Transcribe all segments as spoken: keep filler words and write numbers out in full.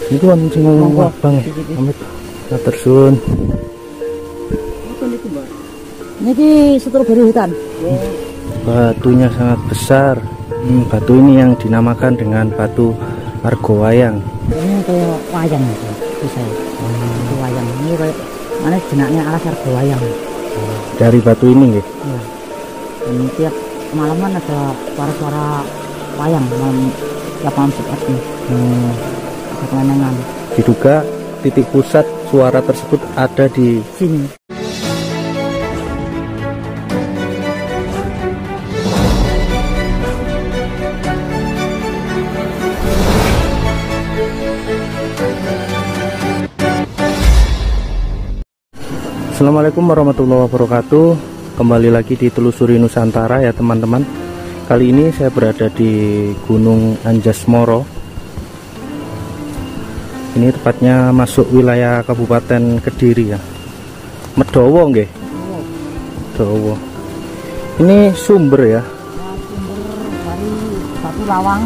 Niku wonten sing ngomong Bang. Amit matur suwun. Niki stroberi hutan. Batunya sangat besar. Hmm, batu ini yang dinamakan dengan batu Argowayang. Ini kayak wayang itu, bisa ya. Hmm. Wayang ini kayak mana jenaknya alas Argowayang. Dari batu ini, ya? Iya. Dan tiap malam kan ada suara-suara wayang malam tiap malam Jumat nih. Hmm. Ada kemenangan. Diduga titik pusat suara tersebut ada di sini. Assalamualaikum warahmatullahi wabarakatuh. Kembali lagi di Telusuri Nusantara ya teman-teman. Kali ini saya berada di Gunung Anjas-Moro. Ini tepatnya masuk wilayah Kabupaten Kediri ya. Medowo nggih. Medowo. Ini sumber ya. Sumber dari Batu Lawang.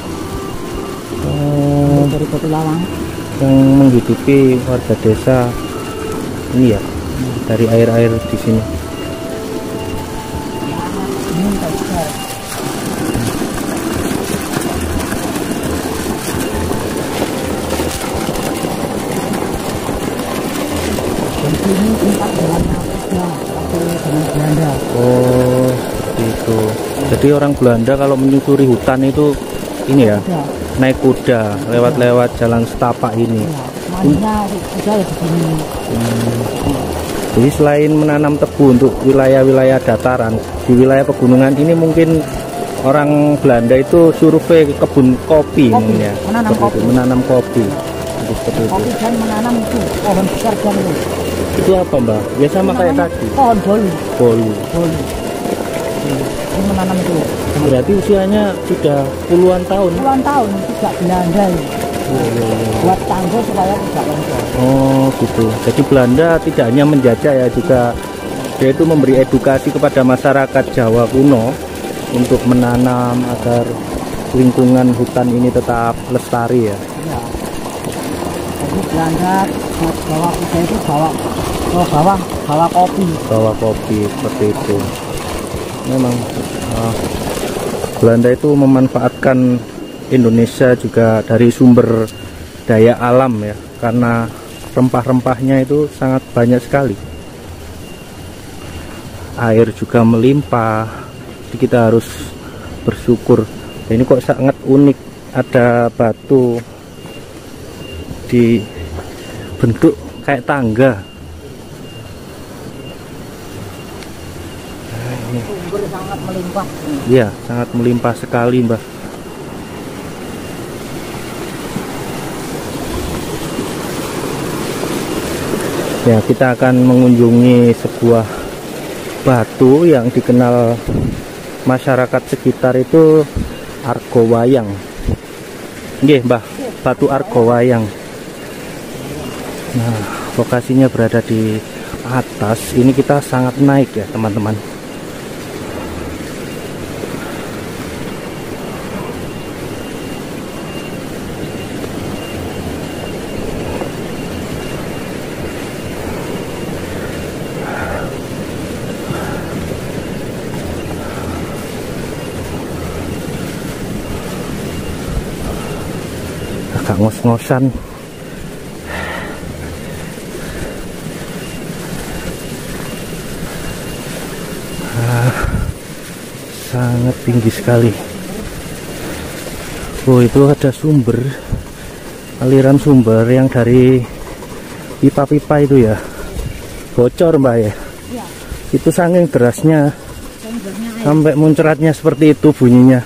Oh, dari Batu Lawang yang menghidupi warga desa ini ya. Dari air-air di sini. Ini tak besar. Di sini tempat jalannya kuda waktu zaman Belanda. Oh, itu. Jadi orang Belanda kalau menyusuri hutan itu ini ya, kuda. Naik kuda lewat-lewat jalan setapak ini. Ya, mandinya kuda ya di sini. Hmm. Jadi selain menanam tebu untuk wilayah-wilayah dataran, di wilayah pegunungan ini mungkin orang Belanda itu survei ke kebun kopi, kopi ya. menanam kopi. Itu, menanam kopi. Ya. Kopi dan menanam itu pohon besar dan itu. Itu apa Mbak? Ya sama kayak tadi. Pohon bolu. Bolu. Bolu. Ini menanam itu. Berarti usianya sudah puluhan tahun. Puluhan tahun sejak Belanda. Ya. Oh, iya, iya. Buat tanggul supaya tidak longsor. Oh gitu. Jadi Belanda tidak hanya menjajah ya, juga dia itu memberi edukasi kepada masyarakat Jawa kuno untuk menanam agar lingkungan hutan ini tetap lestari ya. Ya. Jadi Belanda bawa kuda itu bawa ke bawah bawa kopi. Bawa kopi seperti itu. Memang uh, Belanda itu memanfaatkan Indonesia juga dari sumber daya alam ya, karena rempah-rempahnya itu sangat banyak sekali. Air juga melimpah, jadi kita harus bersyukur. Ini kok sangat unik, ada batu di bentuk kayak tangga. Sumber sangat melimpah. Iya, sangat melimpah sekali, Mbah. Ya, kita akan mengunjungi sebuah batu yang dikenal masyarakat sekitar itu Argowayang. Nggih, Mbah, batu Argowayang. Nah, lokasinya berada di atas. Ini kita sangat naik ya, teman-teman. Agak ngos-ngosan. Ah, sangat tinggi sekali. Oh, itu ada sumber, aliran sumber yang dari pipa-pipa itu ya, bocor Mbak ya. Ya. Itu saking derasnya sampai muncratnya seperti itu bunyinya.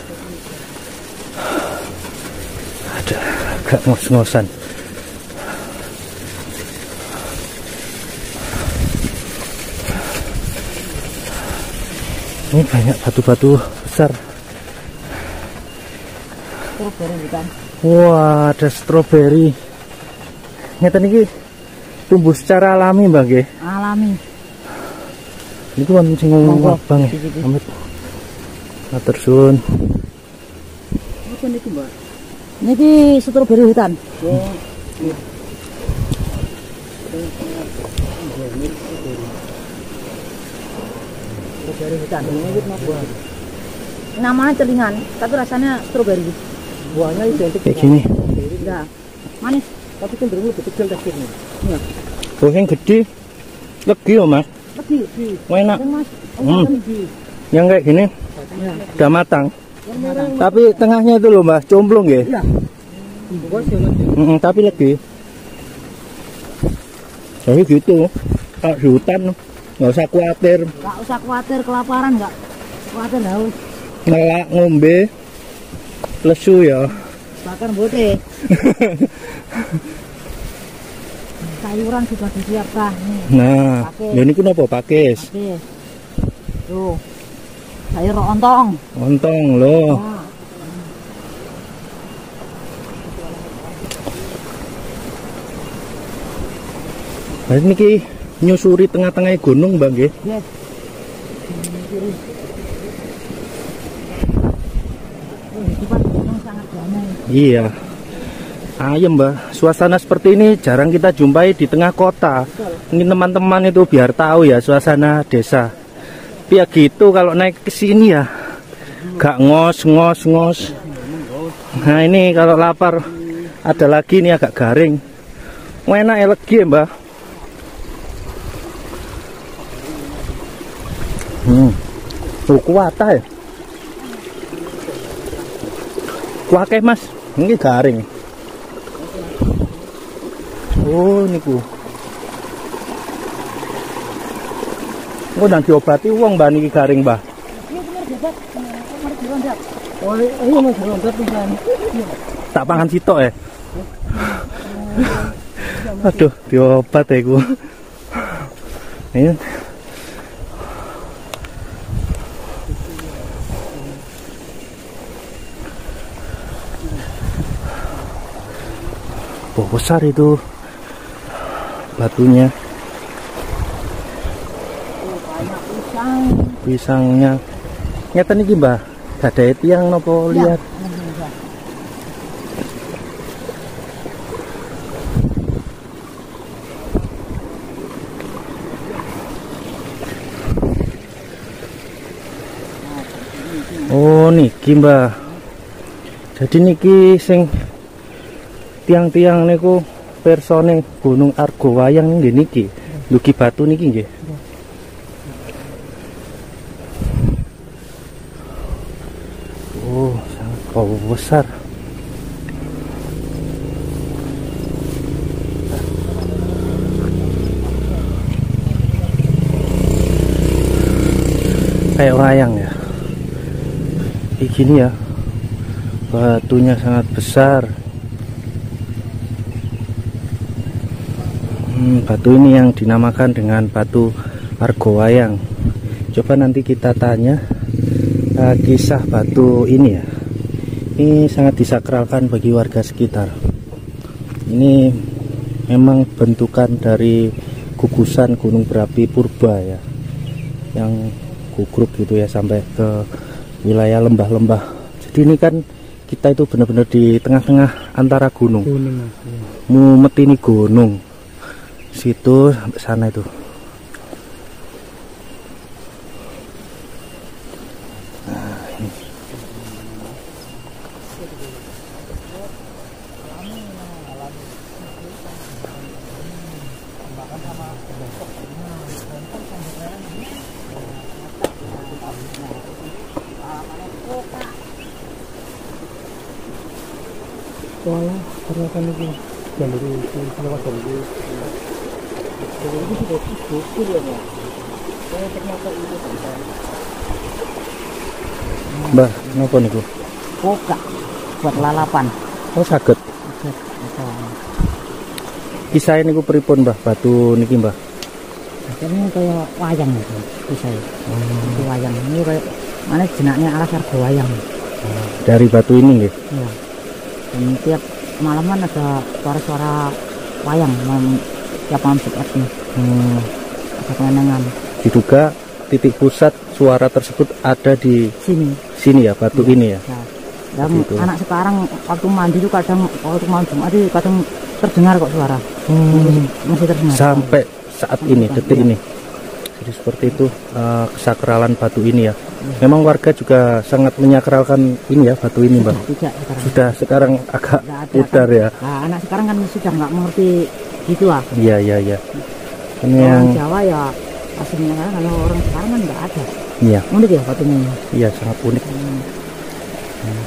Agak ngos-ngosan. Ini banyak batu-batu besar. Stroberi bukan? Wah, ada stroberi. Ngeten iki tumbuh secara alami, Mbak nggih? Alami. Niku wonten sing ngomong Bang. Amit. Matur suwun. Apa niku, Mbak? Niki stroberi hutan. Strawberry hutan ini buah. Namanya celingan, tapi rasanya strawberry. Buahnya identik kayak gini. Ya, manis, tapi cenderung lebih kecil teksturnya. Iya. Oh, yang gede, legi ya mas. Legi, enak. Mas. Hmm. Yang kayak gini, Ya. udah matang. Tapi tengahnya itu loh mas, comblong ya. Iya. Mm, tapi lagi. Jadi gitu, kalau di hutan nggak usah khawatir. Nggak usah khawatir kelaparan, nggak khawatir haus. Ngelak ngombe, lesu ya. Bahkan bote. Sayuran sudah disiapkan nih. Nah, Pakis. ini kenapa pakis? Oke. Tuh. Sayur ontong. Ontong loh. Nah. Nah, ini ki nyusuri tengah-tengah gunung bang ya. Yes. Oh, di depan gunung sangat damai. Iya. Ayem mbak, suasana seperti ini jarang kita jumpai di tengah kota. Ini teman-teman itu biar tahu ya suasana desa. Tapi ya gitu kalau naik ke sini ya gak ngos ngos ngos. Nah ini kalau lapar ada lagi nih agak garing. Enak ya lagi ya mbak. Hmm, oh, kuat ya. Kuat mas, ini garing. Oh niku. Oh dan diobati uang mbak niki garing mbak. Oh iya mas, rondat pisan. Tak pangan sitok ya. Aduh, diobat ya ku. Ini. Oh, besar itu batunya. Pisang. Pisangnya. Nyata niki mbah. Ada tiang nopo lihat. Oh niki mbah. Jadi niki sing tiang-tiang niku persone Gunung Argowayang nggih niki. Luki batu niki nggih. Oh, sangat oh, besar. Kayak wayang ya. Kayak gini ya. Batunya sangat besar. Hmm, batu ini yang dinamakan dengan batu Argowayang. Coba nanti kita tanya uh, kisah batu ini ya. Ini sangat disakralkan bagi warga sekitar. Ini memang bentukan dari gugusan gunung berapi purba ya, yang gugruk gitu ya sampai ke wilayah lembah-lembah. Jadi ini kan kita itu benar-benar di tengah-tengah antara gunung. Mumet ini gunung. Situ sampai sana itu. Nah, ini. Wala, ternyata ini jalur itu lewat jalur itu. Jalur itu sudah dibukul ya Pak. Saya ternyata itu sampai. Mbah, napa niku? Koka buat lalapan. Oh, saged. Kisah niku pripun, Mbah? Batu niki, Mbah. Ini kayak wayang itu, kisah. Hmm. Itu wayang. Ini kayak mana jenaknya alas Argowayang. Hmm. Dari batu ini nggih. Iya. Dan tiap malaman ada suara-suara wayang malam, tiap malam Jumat nih. Hmm. Ada kemenangan. Diduga titik pusat suara tersebut ada di sini. Sini ya, batu ya. Ini ya. Ya. Dan gitu. Anak sekarang waktu mandi itu kadang waktu malam Jumat itu kadang terdengar kok suara. Hmm. Masih terdengar. Sampai saat ini, detik ini. Jadi seperti itu uh, kesakralan batu ini ya. Memang warga juga sangat menyakralkan ini ya, batu ini, Mbak. Tidak sekarang. Sudah sekarang agak pudar kan. ya. Nah, anak sekarang kan sudah nggak mengerti gitu lah. Iya, iya, iya. Ini orang yang Jawa ya aslinya kan, kalau orang sekarang kan nggak ada. iya. Unik ya batunya. Iya, sangat unik. Hmm. Hmm.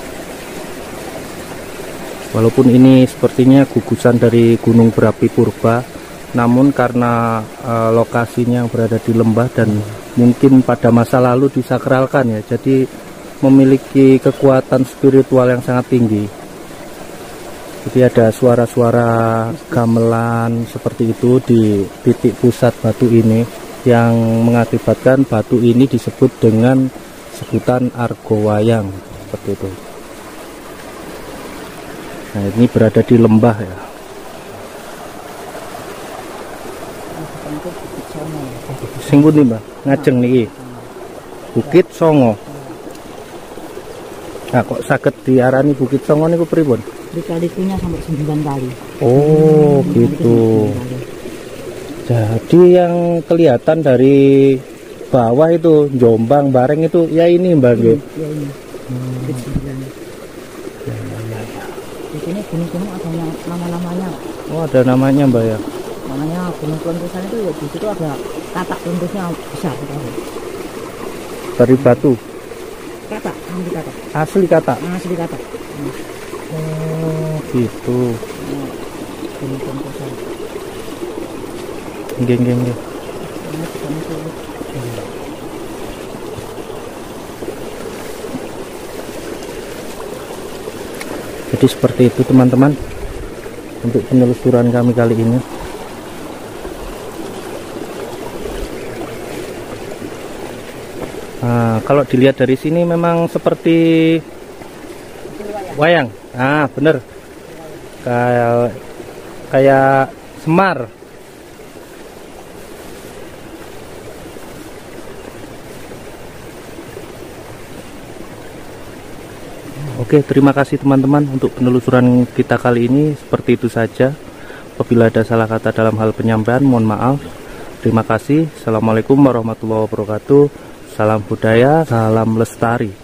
Walaupun ini sepertinya gugusan dari gunung berapi purba, namun karena uh, lokasinya berada di lembah dan mungkin pada masa lalu disakralkan ya, jadi memiliki kekuatan spiritual yang sangat tinggi. Jadi ada suara-suara gamelan seperti itu di titik pusat batu ini yang mengakibatkan batu ini disebut dengan sebutan Argowayang seperti itu. Nah, ini berada di lembah ya. Sing pundi, Mbah? Ngajeng niki. Bukit Songo. Nah, kok saged diarani Bukit Songo niku pripun? Dikali-kalinya sampai sembilan kali. Oh, hmm, gitu. Jadi yang kelihatan dari bawah itu Jombang Bareng itu ya ini, Mbak. Hmm, ya ini. Hmm. Ya, ya, ya, ya. Di sini gunung-gunung ada nama-namanya. Oh, ada namanya, Mbak ya. Namanya gunung Plentusan itu ya, di situ ada katak plentusnya besar. Dari batu. Katak, asli katak. Asli katak. Asli katak. Hmm. Oh, gitu. Nah, gunung Plentusan. Nggih, nggih, nggih. Jadi seperti itu teman-teman untuk penelusuran kami kali ini. Nah, kalau dilihat dari sini memang seperti wayang. Ah, bener. Kayak kayak Semar. Oke, terima kasih teman-teman untuk penelusuran kita kali ini. Seperti itu saja. Apabila ada salah kata dalam hal penyampaian, mohon maaf. Terima kasih. Assalamualaikum warahmatullahi wabarakatuh. Salam budaya, salam lestari.